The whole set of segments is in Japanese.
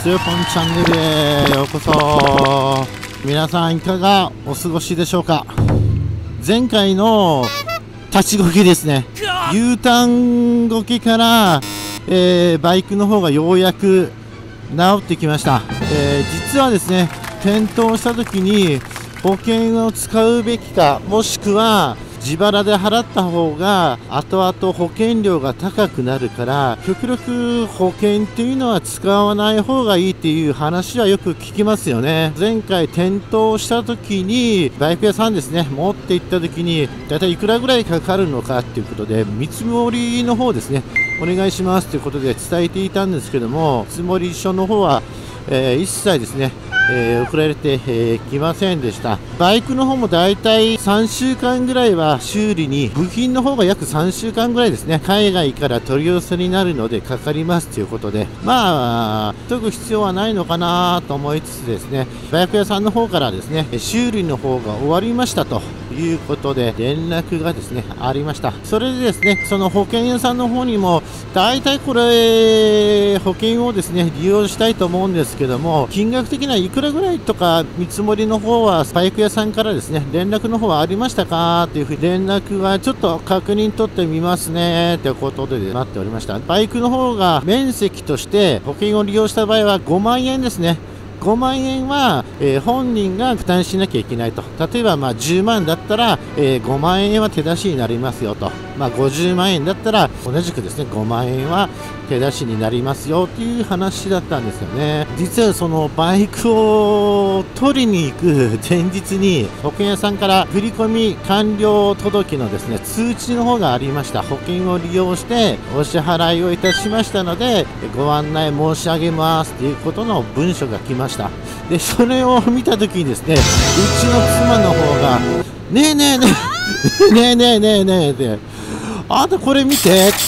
つよぽんチャンネルへようこそ。皆さんいかがお過ごしでしょうか。前回の立ちこけですね、U ターンこけから、バイクの方がようやく治ってきました。実はですね、転倒した時に保険を使うべきか、もしくは自腹で払った方が後々保険料が高くなるから、極力保険っていうのは使わない方がいいっていう話はよく聞きますよね。前回転倒した時にバイク屋さんですね、持って行った時にだいたいいくらぐらいかかるのかっていうことで、見積もりの方ですね、お願いしますということで伝えていたんですけども、見積も書の方は、一切ですね、送られてきませんでした。バイクの方もだいたい3週間ぐらいは修理に、部品の方が約3週間ぐらいですね、海外から取り寄せになるのでかかりますということで、まあ解く必要はないのかなと思いつつですね、バイク屋さんの方からですね、修理の方が終わりましたということで連絡がですねありました。それでですね、その保険屋さんの方にもだいたいこれ保険をですね利用したいと思うんですけども、金額的にはいくらぐらいとか見積もりの方はバイク屋さんからですね連絡の方はありましたかっていうふうに連絡はちょっと確認取ってみますねということで待っておりました。バイクの方が面積として保険を利用した場合は5万円ですね。5万円は、本人が負担しなきゃいけないと。例えば10万だったら、5万円は手出しになりますよと。50万円だったら同じくですね5万円は手出しになりますよっていう話だったんですよね。実はそのバイクを取りに行く前日に保険屋さんから振込完了届のですね通知の方がありました。保険を利用してお支払いをいたしましたのでご案内申し上げますということの文書が来ました。でそれを見た時にですね、うちの妻の方がねえねえねえねえねえねえねえってあんたこれ見てって。いや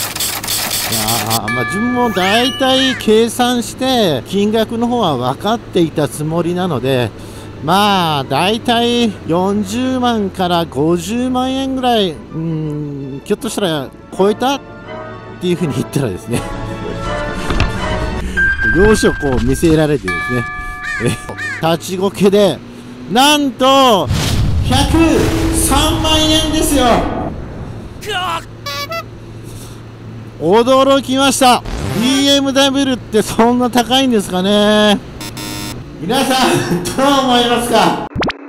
自分も大体計算して金額の方は分かっていたつもりなので、大体40万から50万円ぐらい、ひょっとしたら超えたっていうふうに言ったらですね用紙をこう見せられてですね、立ちこけでなんと103万円ですよ。驚きました。 BMW ってそんな高いんですかね。皆さんどう思いますか。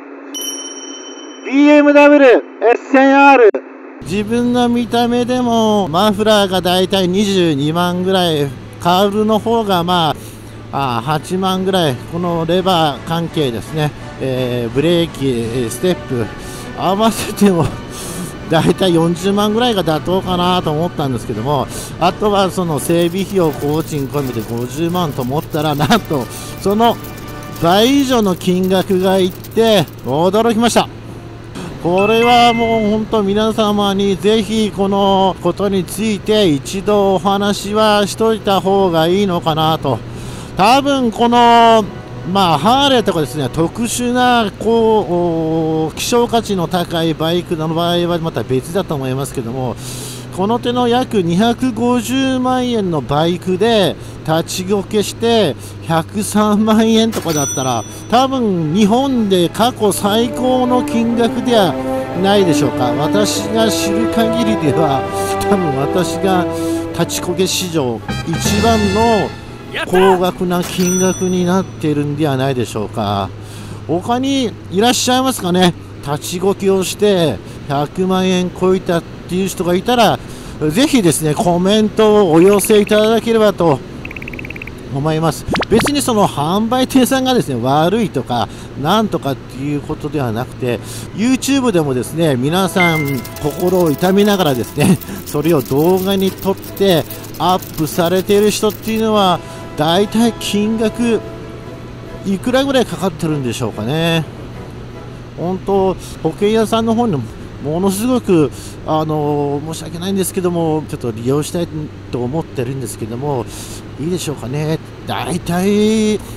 BMW S1000R、 自分の見た目でもマフラーがだいたい22万ぐらい、カウルの方が8万ぐらい、このレバー関係ですね、ブレーキステップ合わせてもだいたい40万ぐらいが妥当かなと思ったんですけども、あとはその整備費用工賃込みで50万と思ったら、なんとその倍以上の金額がいって驚きました。これはもう本当皆様にぜひこのことについて一度お話はしといた方がいいのかなと。多分このハーレーとかですね、特殊な希少価値の高いバイクの場合はまた別だと思いますけども、この手の約250万円のバイクで立ちこけして103万円とかだったら、多分日本で過去最高の金額ではないでしょうか。私が知る限りでは多分私が立ちこけ史上一番の高額な金額になっているんではないでしょうか。他にいらっしゃいますかね。立ちこけをして100万円超えたっていう人がいたら、ぜひですねコメントをお寄せいただければと思います。別にその販売店さんがですね悪いとかなんとかっていうことではなくて、 YouTube でもですね皆さん心を痛みながらですねそれを動画に撮ってアップされている人っていうのはだいたい金額いくらぐらいかかってるんでしょうかね。本当保険屋さんの方にものすごく申し訳ないんですけども、ちょっと利用したいと思ってるんですけども、いいでしょうかね。だいたい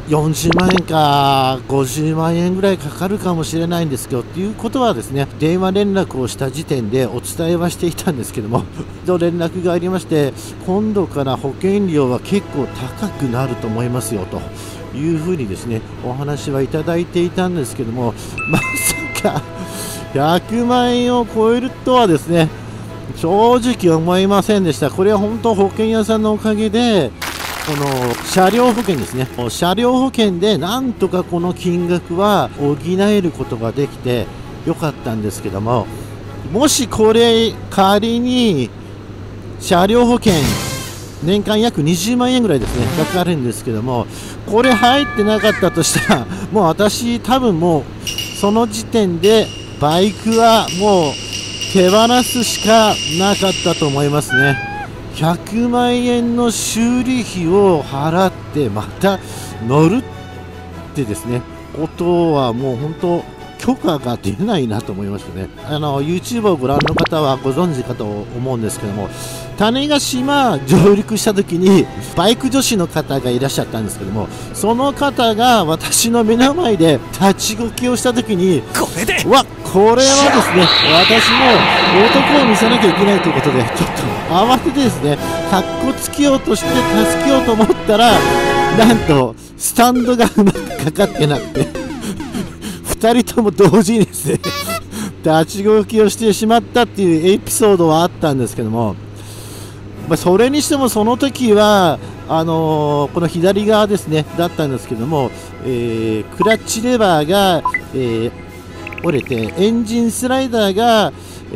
40万円か50万円ぐらいかかるかもしれないんですけど、っていうことはですね、電話連絡をした時点でお伝えはしていたんですけども、連絡がありまして、今度から保険料は結構高くなると思いますよというふうにですね、お話はいただいていたんですけども、まさか100万円を超えるとはですね、正直思いませんでした。これは本当保険屋さんのおかげで、この車両保険ですね、車両保険でなんとかこの金額は補えることができてよかったんですけども、もしこれ仮に車両保険年間約20万円ぐらいですねかかるんですけども、これ入ってなかったとしたら、もう私多分もうその時点でバイクはもう手放すしかなかったと思いますね。100万円の修理費を払ってまた乗るってですねことはもう本当許可が出ないなと思いましたね。YouTube をご覧の方はご存知かと思うんですけども、種子島上陸した時にバイク女子の方がいらっしゃったんですけども、その方が私の目の前で立ちこきをした時に、これはですね、私も男を見せなきゃいけないということで、ちょっと慌ててですね、かっこつけようとして助けようと思ったら、なんとスタンドがうまくかかってなくて2人とも同時にですね立ちこきをしてしまったっていうエピソードはあったんですけども、それにしてもその時はこの左側ですねだったんですけども、クラッチレバーが、折れてエンジンスライダーが、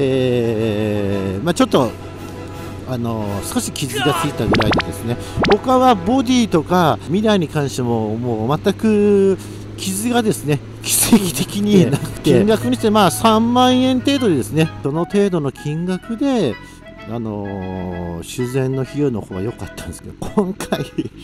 ちょっと少し傷がついたぐらいでですね、他はボディとかミラーに関してももう全く傷がですね奇跡的になくて、金額にして3万円程度でですね、その程度の金額で修繕の費用の方が良かったんですけど、今回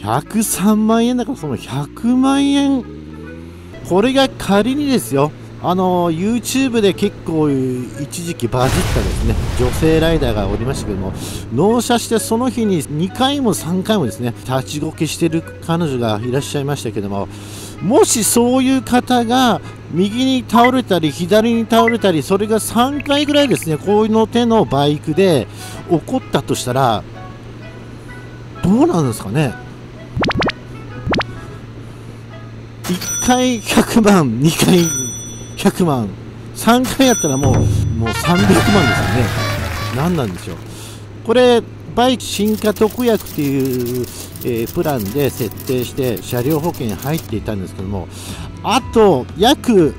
103万円だから、その100万円、これが仮にですよ、YouTube で結構一時期バズったですね女性ライダーがおりましたけども、納車してその日に2回も3回もですね立ちこけしてる彼女がいらっしゃいましたけども、もしそういう方が右に倒れたり左に倒れたり、それが3回ぐらいですねこういうの手のバイクで起こったとしたらどうなんですかね。1回100万、2回100万、3回やったらもう300万ですよね。何なんでしょうこれ。バイク新化特約っていう、プランで設定して車両保険入っていたんですけども、あと約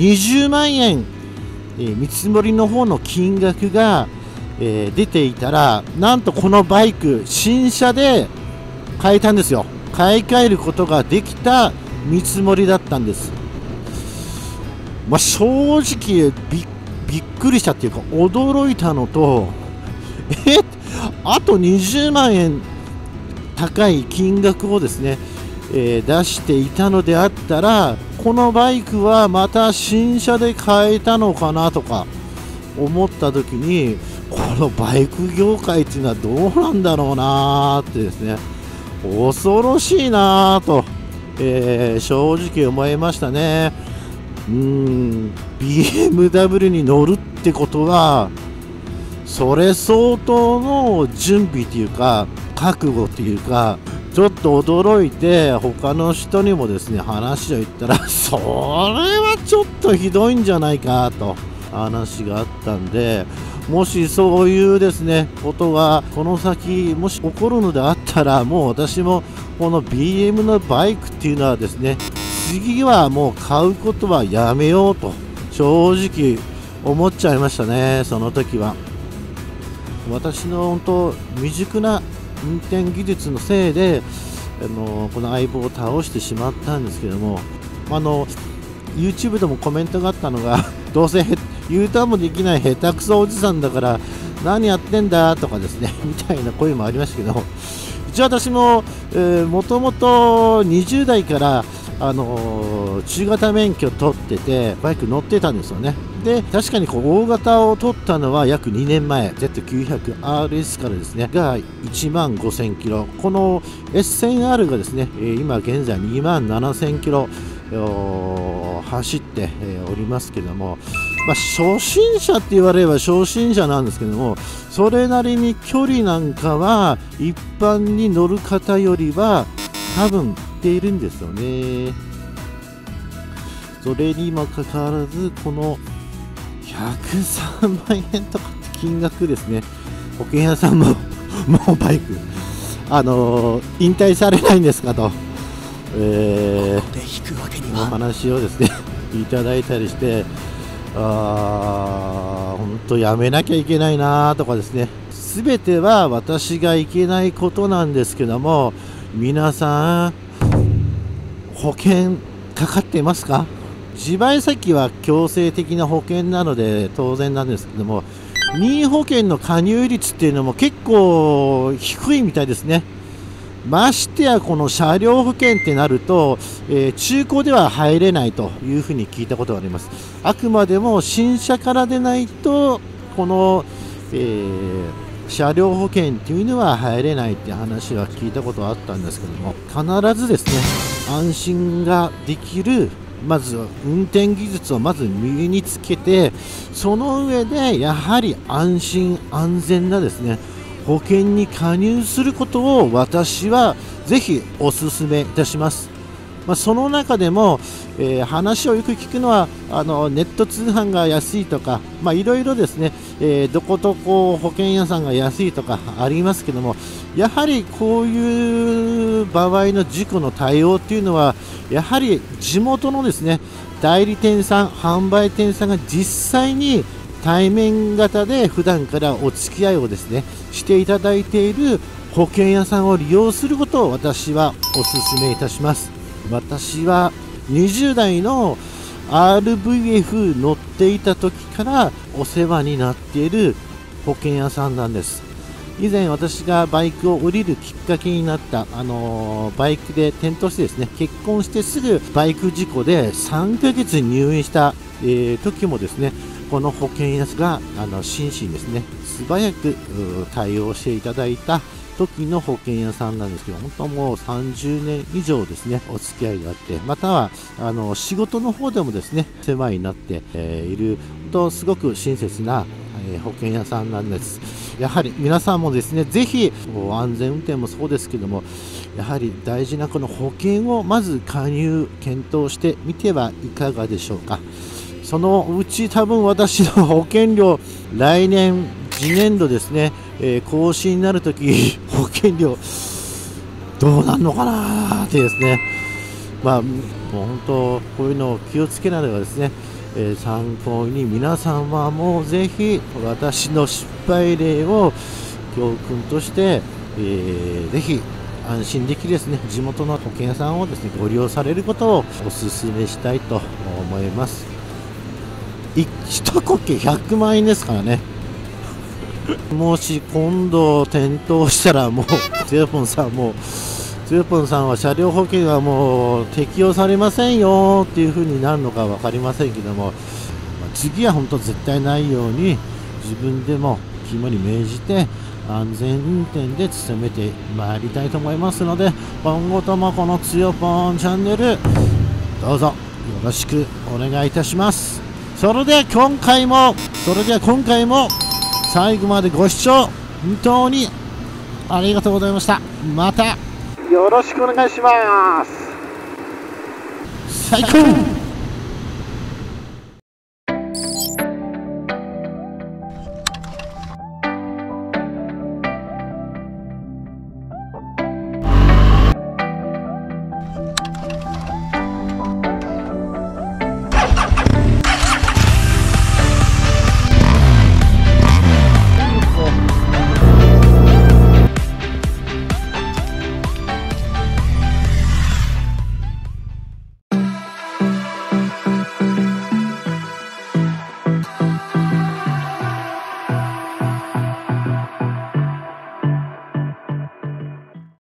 20万円、見積もりの方の金額が、出ていたら、なんとこのバイク新車で買えたんですよ。買い替えることができた見積もりだったんです。正直びっくりしたっていうか驚いたのと、あと20万円高い金額をですね、出していたのであったら、このバイクはまた新車で買えたのかなとか思った時に、このバイク業界っていうのはどうなんだろうなーってですね、恐ろしいなーと、正直思いましたね。BMW に乗るってことはそれ相当の準備というか覚悟というか、ちょっと驚いて他の人にもですね話を言ったら、それはちょっとひどいんじゃないかと話があったんで、もしそういうですねことがこの先もし起こるのであったら、もう私もこの BM のバイクっていうのはですね、次はもう買うことはやめようと正直思っちゃいましたね。その時は私の本当未熟な運転技術のせいでこの相棒を倒してしまったんですけども、YouTube でもコメントがあったのがどうせ U ターンもできない下手くそおじさんだから何やってんだとかですねみたいな声もありましたけど、一応私ももともと20代から中型免許取っててバイク乗ってたんですよね。で確かにこう大型を取ったのは約2年前 Z900RS からですねが1万5000キロ、この S1000R がですね今現在2万7000キロ走っておりますけども、初心者って言われれば初心者なんですけども、それなりに距離なんかは一般に乗る方よりは多分出いるんですよね。それにもかかわらずこの103万円とかって金額ですね。保険屋さんももうバイク引退されないんですかと、お話をですねいただいたりして、本当やめなきゃいけないなとかですね、全ては私がいけないことなんですけども、皆さん保険かかってますか？自賠責は強制的な保険なので当然なんですけども、任意保険の加入率っていうのも結構低いみたいですね。ましてやこの車両保険ってなると、中古では入れないというふうに聞いたことがあります。あくまでも新車からでないとこの、車両保険っていうのは入れないって話は聞いたことがあったんですけども、必ずですね安心ができる、まず運転技術をまず身につけて、その上でやはり安心安全なですね保険に加入することを私はぜひお勧めいたします。その中でも、話をよく聞くのはネット通販が安いとか、いろいろですね、どこどこ保険屋さんが安いとかありますけども、やはりこういう場合の事故の対応っていうのはやはり地元のですね代理店さん販売店さんが実際に対面型で普段からお付き合いをですねしていただいている保険屋さんを利用することを私はお勧めいたします。私は20代の RVF 乗っていた時からお世話になっている保険屋さんなんです。以前私がバイクを降りるきっかけになった、バイクで転倒してですね結婚してすぐバイク事故で3ヶ月入院した、時もですねこの保険屋が真摯にですね素早く対応していただいた時の保険屋さんなんですけど、本当もう30年以上ですねお付き合いがあって、または仕事の方でもですね世話になって、いる本当すごく親切な、保険屋さんなんです。やはり皆さんもですねぜひ安全運転もそうですけども、やはり大事なこの保険をまず加入検討してみてはいかがでしょうか。そのうち多分私の保険料来年次年度ですね、更新になるとき保険料どうなるのかなってですね、もう本当こういうのを気をつけながらですね、参考に皆さんはもうぜひ私の失敗例を教訓として、ぜひ安心できるですね地元の保険屋さんをですねご利用されることをお勧めしたいと思います。1コケ100万円ですからね。もし今度転倒したらもうつよぽんさんは車両保険はもう適用されませんよっていう風になるのか分かりませんけども、次は本当絶対ないように自分でも肝に銘じて安全運転で努めてまいりたいと思いますので、今後ともこのつよぽんチャンネルどうぞよろしくお願いいたします。それでは今回も最後までご視聴本当にありがとうございました。またよろしくお願いします。最高。